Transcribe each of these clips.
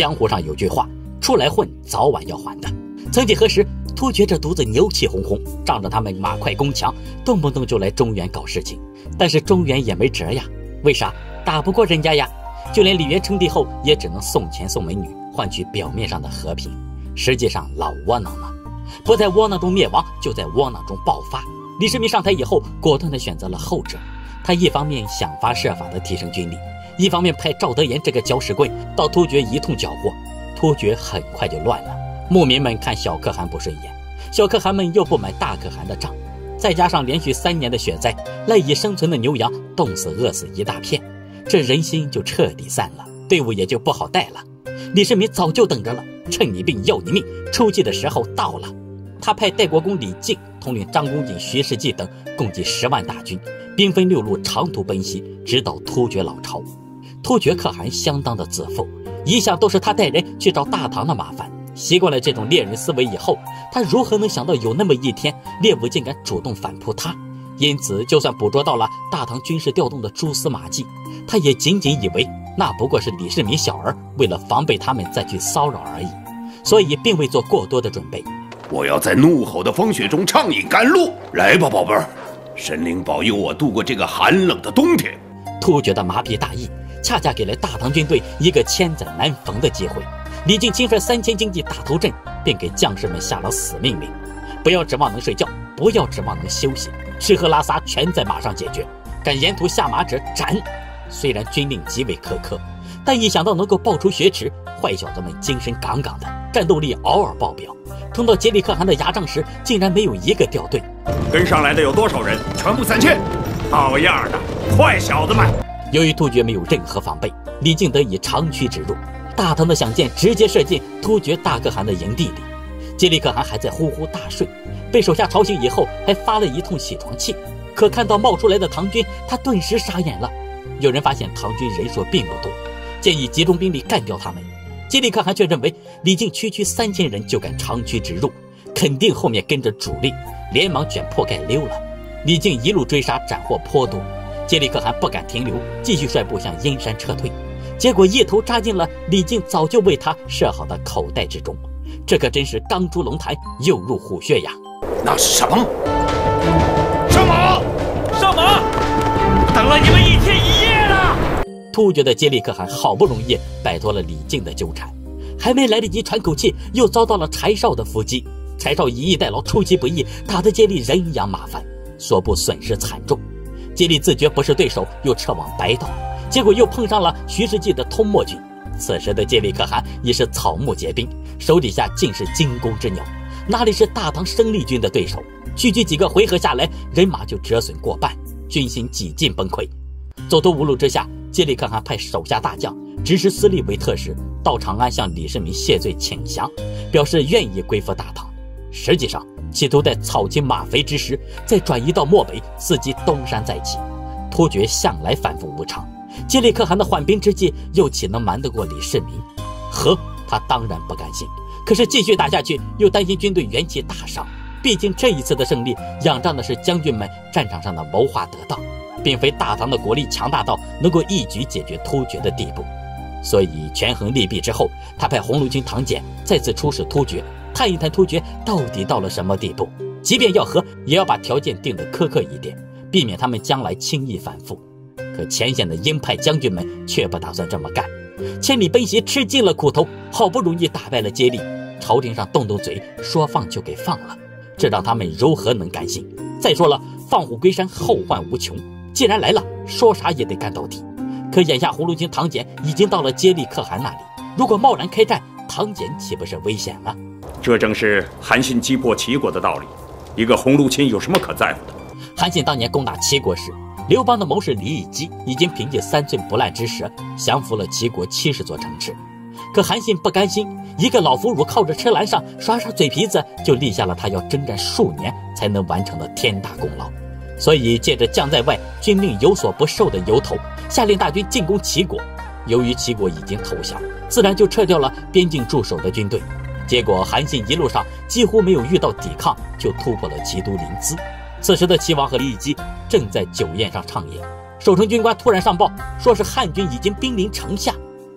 江湖上有句话，出来混早晚要还的。曾几何时，突厥这犊子牛气哄哄，仗着他们马快攻强，动不动就来中原搞事情。但是中原也没辙呀，为啥？打不过人家呀。就连李元称帝后，也只能送钱送美女，换取表面上的和平。实际上老窝囊了，不在窝囊中灭亡，就在窝囊中爆发。李世民上台以后，果断地选择了后者。他一方面想方设法地提升军力，一方面派赵德言这个搅屎棍到突厥一通搅和。突厥很快就乱了，牧民们看小可汗不顺眼，小可汗们又不买大可汗的账，再加上连续3年的雪灾，赖以生存的牛羊冻死饿死一大片，这人心就彻底散了，队伍也就不好带了。李世民早就等着了，趁你病要你命，出击的时候到了。他派代国公李靖统领张公瑾、徐世绩等共计10万大军，兵分6路长途奔袭，直捣突厥老巢。突厥可汗相当的自负，一向都是他带人去找大唐的麻烦，习惯了这种猎人思维以后，他如何能想到有那么一天猎物竟敢主动反扑他？因此就算捕捉到了大唐军事调动的蛛丝马迹，他也仅仅以为那不过是李世民小儿为了防备他们再去骚扰而已，所以并未做过多的准备。 我要在怒吼的风雪中畅饮甘露，来吧宝贝儿，神灵保佑我度过这个寒冷的冬天。 突厥的麻痹大意恰恰给了大唐军队一个千载难逢的机会。李靖亲率3000精骑打头阵，便给将士们下了死命令：不要指望能睡觉，不要指望能休息，吃喝拉撒全在马上解决，敢沿途下马者斩。虽然军令极为苛刻，但一想到能够爆出血耻，坏小子们精神杠杠的，战斗力嗷嗷爆表。冲到杰里可汗的牙帐时，竟然没有一个掉队。 跟上来的有多少人？全部3000。好样的，坏小子们！ 由于突厥没有任何防备，李靖得以长驱直入，大唐的响箭直接射进突厥大可汗的营地里。杰里可汗还在呼呼大睡，被手下吵醒以后，还发了一通起床气。可看到冒出来的唐军，他顿时傻眼了。有人发现唐军人数并不多，建议集中兵力干掉他们。杰里可汗却认为李靖区3000人就敢长驱直入，肯定后面跟着主力，连忙卷铺盖溜了。李靖一路追杀，斩获颇多。杰里可汗不敢停留，继续率部向阴山撤退，结果一头扎进了李靖早就为他设好的口袋之中。这可真是刚出龙潭又入虎穴呀！ 那是什么？ 上马！上马！等了你们1天1夜了！ 突厥的杰里可汗好不容易摆脱了李靖的纠缠，还没来得及喘口气，又遭到了柴少的伏击。柴少以逸待劳，出其不意，打得杰里人仰马翻，所部损失惨重。杰里自觉不是对手，又撤往白道，结果又碰上了徐世绩的通墨军。此时的杰里可汗已是草木皆兵，手底下尽是惊弓之鸟，哪里是大唐生力军的对手？区区几个回合下来，人马就折损过半，军心几近崩溃。走投无路之下，杰里可汗派手下大将指使司隶韦特使到长安向李世民谢罪请降，表示愿意归附大唐。实际上企图在草尽马肥之时再转移到漠北，伺机东山再起。突厥向来反复无常，杰里可汗的缓兵之计又岂能瞒得过李世民？和他当然不甘心，可是继续打下去又担心军队元气大伤。毕竟这一次的胜利仰仗的是将军们战场上的谋划得当，并非大唐的国力强大到能够一举解决突厥的地步。所以权衡利弊之后，他派红炉军唐俭再次出使突厥，探一探突厥到底到了什么地步。即便要和，也要把条件定得苛刻一点，避免他们将来轻易反复。可前线的鹰派将军们却不打算这么干，千里奔袭吃尽了苦头，好不容易打败了接力，朝廷上动动嘴说放就给放了，这让他们如何能甘心？再说了，放虎归山后患无穷，既然来了，说啥也得干到底。可眼下红炉军唐俭已经到了杰里可汗那里，如果贸然开战，唐俭岂不是危险了？ 这正是韩信击破齐国的道理，一个红炉亲有什么可在乎的？ 韩信当年攻打齐国时，刘邦的谋士李义基已经凭借3寸不烂之舌降服了齐国70座城池。可韩信不甘心，一个老俘虏靠着车栏上耍耍嘴皮子，就立下了他要征战数年才能完成的天大功劳。所以借着将在外，军命有所不受的由头，下令大军进攻齐国。由于齐国已经投降，自然就撤掉了边境驻守的军队。结果韩信一路上几乎没有遇到抵抗，就突破了齐都临淄。此时的齐王和李义基正在酒宴上畅饮，守城军官突然上报，说是汉军已经兵临城下。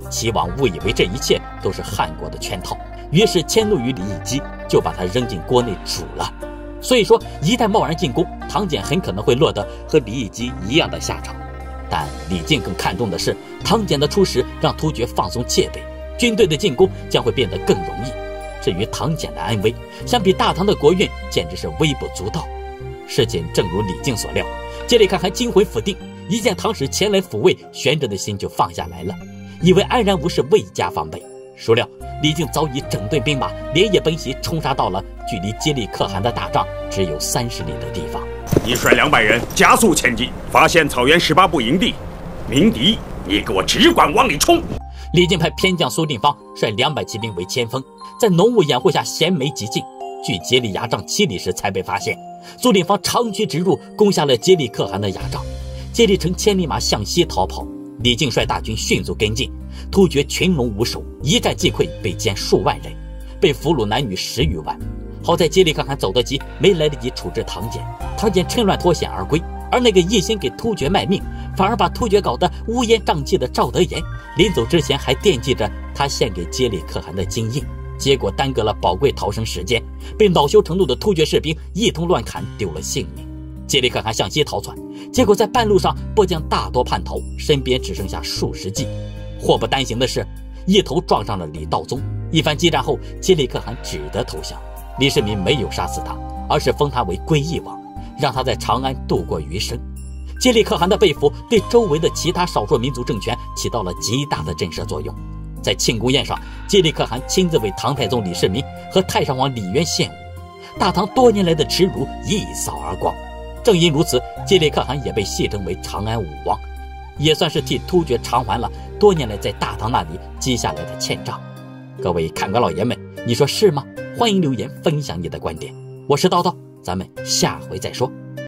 齐王误以为这一切都是汉国的圈套，于是迁怒于李义基，就把他扔进锅内煮了。所以说，一旦贸然进攻，唐简很可能会落得和李义基一样的下场。但李靖更看重的是，唐简的出使让突厥放松戒备，军队的进攻将会变得更容易。至于唐简的安危，相比大唐的国运，简直是微不足道。事情正如李靖所料，杰里可汗惊魂甫定，一见唐使前来抚慰，悬着的心就放下来了，以为安然无事，未加防备。孰料李靖早已整顿兵马，连夜奔袭，冲杀到了距离杰里可汗的大帐只有30里的地方。 你率200人加速前进，发现草原18部营地，鸣笛，你给我只管往里冲。 李靖派偏将苏定方率200骑兵为前锋，在浓雾掩护下衔枚急进，距杰里牙帐7里时才被发现。苏定方长驱直入，攻下了杰里可汗的牙帐。杰里乘千里马向西逃跑，李靖率大军迅速跟进，突厥群龙无首，一战即溃，被歼数万人，被俘虏男女10余万。好在杰里可汗走得急，没来得及处置唐简，唐简趁乱脱险而归。而那个一心给突厥卖命，反而把突厥搞得乌烟瘴气的赵德言，临走之前还惦记着他献给杰里可汗的金印，结果耽搁了宝贵逃生时间，被恼羞成怒的突厥士兵一通乱砍，丢了性命。杰里可汗向西逃窜，结果在半路上部将大多叛逃，身边只剩下数十骑。祸不单行的是，一头撞上了李道宗。一番激战后，杰里可汗只得投降。李世民没有杀死他，而是封他为归义王，让他在长安度过余生。杰里可汗的被俘对周围的其他少数民族政权起到了极大的震慑作用。在庆功宴上，杰里可汗亲自为唐太宗李世民和太上皇李渊献舞，大唐多年来的耻辱一扫而光。正因如此，杰里可汗也被戏称为长安武王，也算是替突厥偿还了多年来在大唐那里积下来的欠账。各位看官老爷们，你说是吗？欢迎留言分享你的观点。我是叨叨，咱们下回再说。